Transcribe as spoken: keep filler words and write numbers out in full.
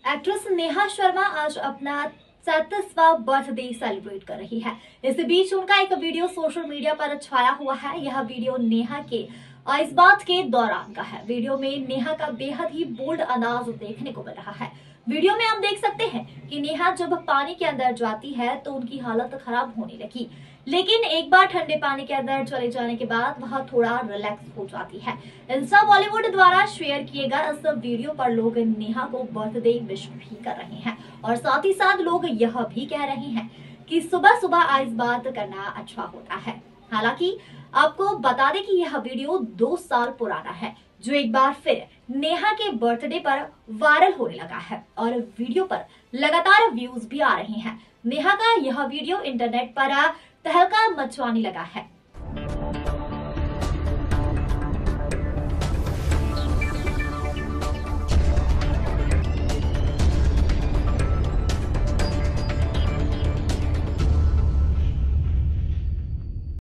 Actress Neha Sharma आज अपना सैंतीसवां birthday celebrate कर रही है। इस बीच उनका एक वीडियो सोशल मीडिया पर छाया हुआ है। यह वीडियो नेहा के इस बात के दौरान का है। वीडियो में नेहा का बेहद ही बोल्ड अंदाज देखने को मिल रहा है। वीडियो में आप देख सकते हैं कि नेहा जब पानी के अंदर जाती है तो उनकी हालत खराब होने लगी, लेकिन एक बार ठंडे पानी के अंदर चले जाने के बाद वह थोड़ा रिलैक्स हो जाती है। इंस्टा बॉलीवुड द्वारा शेयर किए गए इस वीडियो पर लोग नेहा को बर्थडे विश भी कर रहे हैं और साथ ही साथ लोग यह भी कह रहे हैं कि सुबह सुबह आइस बात करना अच्छा होता है। हालांकि आपको बता दें कि यह वीडियो दो साल पुराना है, जो एक बार फिर नेहा के बर्थडे पर वायरल होने लगा है और वीडियो पर लगातार व्यूज भी आ रहे हैं। नेहा का यह वीडियो इंटरनेट पर तहलका मचवाने लगा है।